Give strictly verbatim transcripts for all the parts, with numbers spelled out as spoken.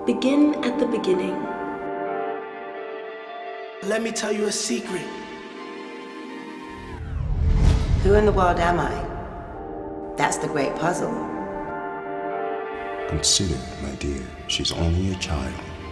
Begin at the beginning. Let me tell you a secret. Who in the world am I? That's the great puzzle. Consider, my dear, she's only a child.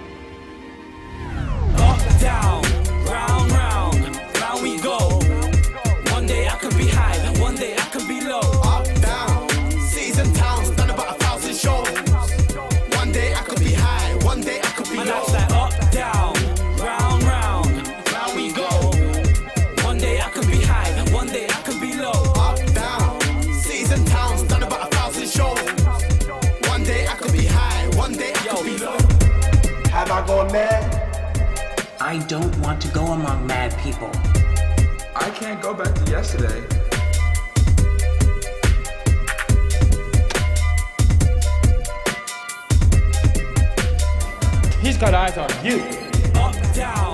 Up, down, round, round, round we go. One day I could be high, one day I could be low. Up, down, cities and towns, done about a thousand shows. One day I could be high, one day I could be My low. life's like up, down, round, round, round we go. One day I could be high, one day I could be low. Up, down, cities and towns, done about a thousand shows. One day I could be high, one day I could be low. Have I gone mad? I don't want to go among mad people. I can't go back to yesterday. He's got eyes on you. Up, down.